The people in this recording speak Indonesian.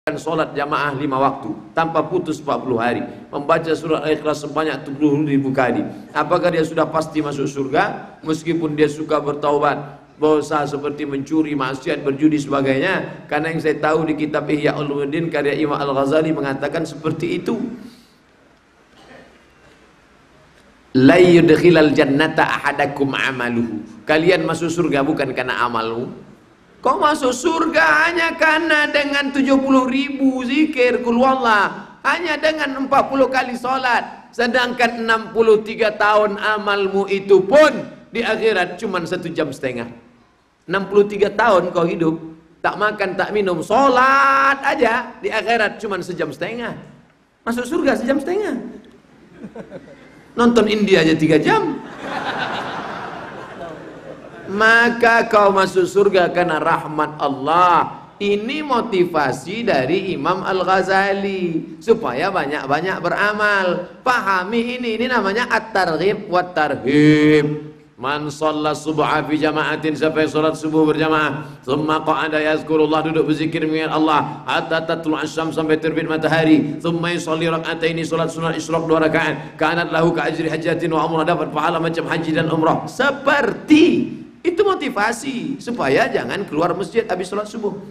sholat jamaah 5 waktu tanpa putus 40 hari, membaca surat Al-Ikhlas sebanyak 70.000 kali, apakah dia sudah pasti masuk surga meskipun dia suka bertaubat dosa seperti mencuri, maksiat, berjudi sebagainya? Karena yang saya tahu di kitab Ihya Ulumuddin karya Imam Al-Ghazali mengatakan seperti itu. La yudkhilal jannata ahadakum amaluhu, kalian masuk surga bukan karena amalmu. Kau masuk surga hanya karena dengan 70.000 zikir kul wallah, hanya dengan 40 kali sholat. Sedangkan 63 tahun amalmu itu pun di akhirat cuma 1,5 jam. 63 tahun kau hidup, tak makan tak minum, sholat aja, di akhirat cuma 1,5 jam. Masuk surga 1,5 jam. Nonton India aja 3 jam. Maka kau masuk surga karena rahmat Allah. Ini motivasi dari Imam Al-Ghazali supaya banyak-banyak beramal. Pahami ini namanya at-targhib wa tarhib. Man shalla subha fi jama'atin, siapa yang salat subuh berjamaah, thumma qa'ada yazkurullah, duduk berzikir mengingat Allah hatta tatlu' asy-syams, sampai terbit matahari, thumma yusalli rak'ataini, salat sunat isyraq 2 rakaat, kanat lahu ka ajri hajjatin wa umrah, dapat pahala macam haji dan umrah. Seperti itu motivasi supaya jangan keluar masjid habis sholat subuh.